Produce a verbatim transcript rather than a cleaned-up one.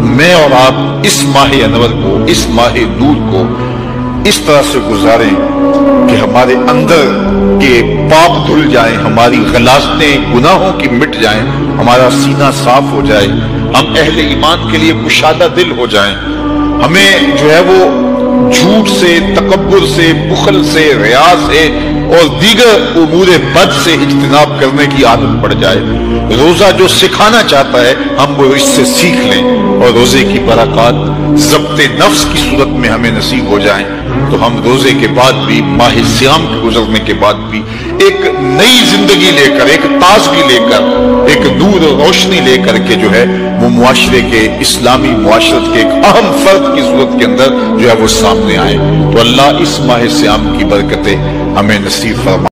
मैं और आप इस माह अनवर को, इस माह नूर को इस तरह से गुजारें कि हमारे अंदर के पाप धुल जाएं, हमारी गलाजतें गुनाहों की मिट जाएं, हमारा सीना साफ हो जाए, हम अहले ईमान के लिए कुशादा दिल हो जाएं, हमें जो है वो झूठ से, तकब्बुर से, बुखल से, रिया से और दीगर उमूरे बद से इज्तिनाब करने की आदत पड़ जाए। रोजा जो सिखाना चाहता है हम वो इससे सीख लें और रोजे की बरकत ज़ब्ते नफ्स की सूरत में हमें नसीब हो जाए, तो हम रोजे के बाद भी, माह सियाम के गुजरने के बाद भी एक नई जिंदगी लेकर, एक ताजगी लेकर, एक नूर और रोशनी लेकर के जो है वो मुआशरे के, इस्लामी मुआशरत के एक अहम फर्द की सूरत के अंदर जो है वो सामने आए। तो अल्लाह इस माह सियाम की बरकतें हमें नसीब फरमा।